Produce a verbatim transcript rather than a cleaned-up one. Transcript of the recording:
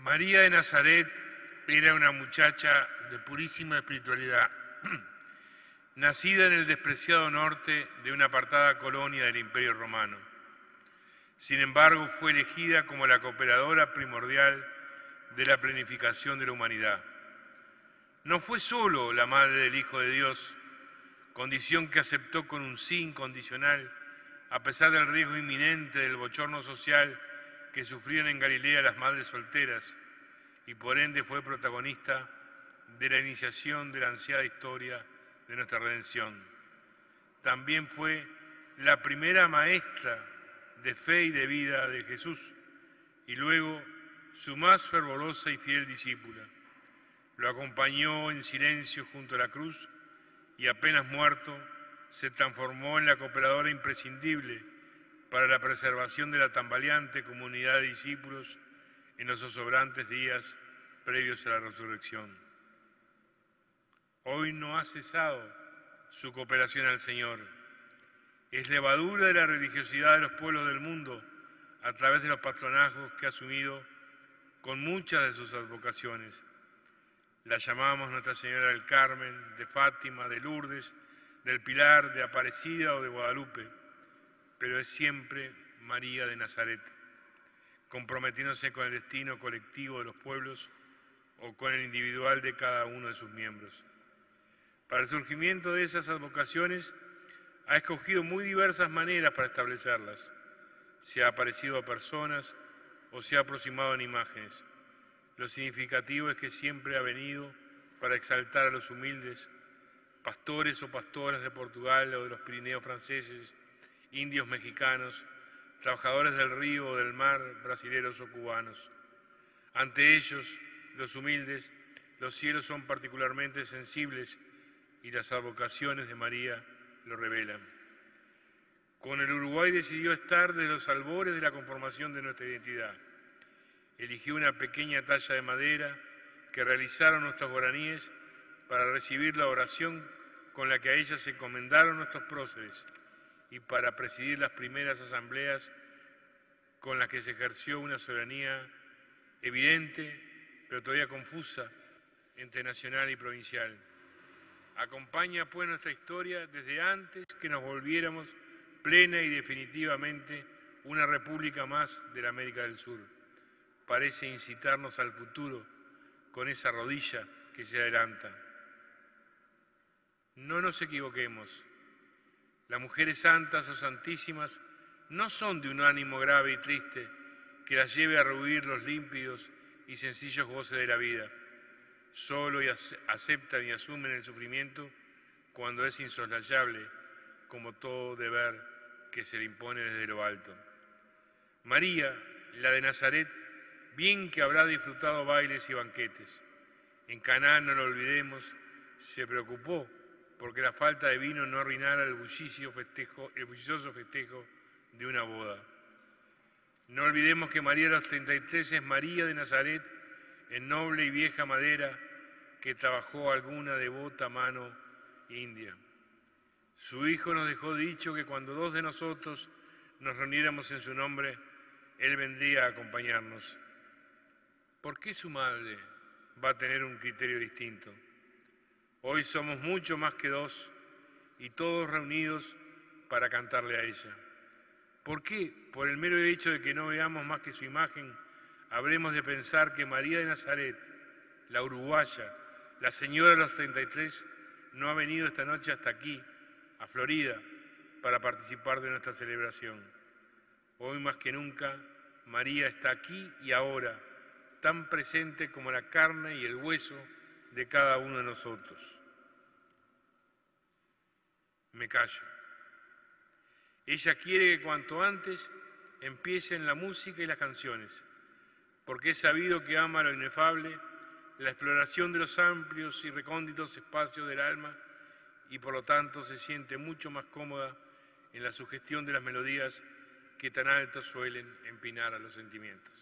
María de Nazaret era una muchacha de purísima espiritualidad, nacida en el despreciado norte de una apartada colonia del Imperio Romano. Sin embargo, fue elegida como la cooperadora primordial de la planificación de la humanidad. No fue solo la madre del Hijo de Dios, condición que aceptó con un sí incondicional, a pesar del riesgo inminente del bochorno social que sufrían en Galilea las madres solteras, y por ende fue protagonista de la iniciación de la ansiada historia de nuestra redención. También fue la primera maestra de fe y de vida de Jesús, y luego su más fervorosa y fiel discípula. Lo acompañó en silencio junto a la cruz y apenas muerto se transformó en la cooperadora imprescindible para la preservación de la tambaleante comunidad de discípulos en los zozobrantes días previos a la resurrección. Hoy no ha cesado su cooperación al Señor. Es levadura de la religiosidad de los pueblos del mundo a través de los patronazgos que ha asumido con muchas de sus advocaciones. La llamamos Nuestra Señora del Carmen, de Fátima, de Lourdes, del Pilar, de Aparecida o de Guadalupe, pero es siempre María de Nazaret, comprometiéndose con el destino colectivo de los pueblos o con el individual de cada uno de sus miembros. Para el surgimiento de esas advocaciones ha escogido muy diversas maneras para establecerlas. Se ha aparecido a personas o se ha aproximado en imágenes. Lo significativo es que siempre ha venido para exaltar a los humildes, pastores o pastoras de Portugal o de los Pirineos franceses, indios mexicanos, trabajadores del río o del mar, brasileros o cubanos. Ante ellos, los humildes, los cielos son particularmente sensibles y las advocaciones de María lo revelan. Con el Uruguay decidió estar desde los albores de la conformación de nuestra identidad. Eligió una pequeña talla de madera que realizaron nuestros guaraníes para recibir la oración con la que a ella se encomendaron nuestros próceres y para presidir las primeras asambleas con las que se ejerció una soberanía evidente, pero todavía confusa, entre nacional y provincial. Acompaña pues nuestra historia desde antes que nos volviéramos plena y definitivamente una república más de la América del Sur. Parece incitarnos al futuro con esa rodilla que se adelanta. No nos equivoquemos. Las mujeres santas o santísimas no son de un ánimo grave y triste que las lleve a rehuir los límpidos y sencillos goces de la vida. Solo y aceptan y asumen el sufrimiento cuando es insoslayable, como todo deber que se le impone desde lo alto. María, la de Nazaret, bien que habrá disfrutado bailes y banquetes. En Caná, no lo olvidemos, se preocupó porque la falta de vino no arruinara el bullicio festejo, el bullicioso festejo de una boda. No olvidemos que María de los treinta y tres es María de Nazaret, en noble y vieja madera que trabajó alguna devota mano india. Su Hijo nos dejó dicho que cuando dos de nosotros nos reuniéramos en su nombre, Él vendría a acompañarnos. ¿Por qué su madre va a tener un criterio distinto? Hoy somos mucho más que dos y todos reunidos para cantarle a ella. ¿Por qué? Por el mero hecho de que no veamos más que su imagen, habremos de pensar que María de Nazaret, la uruguaya, la señora de los treinta y tres, no ha venido esta noche hasta aquí, a Florida, para participar de nuestra celebración. Hoy más que nunca, María está aquí y ahora, tan presente como la carne y el hueso de cada uno de nosotros. Me callo. Ella quiere que cuanto antes empiecen la música y las canciones, porque es sabido que ama lo inefable, la exploración de los amplios y recónditos espacios del alma y por lo tanto se siente mucho más cómoda en la sugestión de las melodías que tan alto suelen empinar a los sentimientos.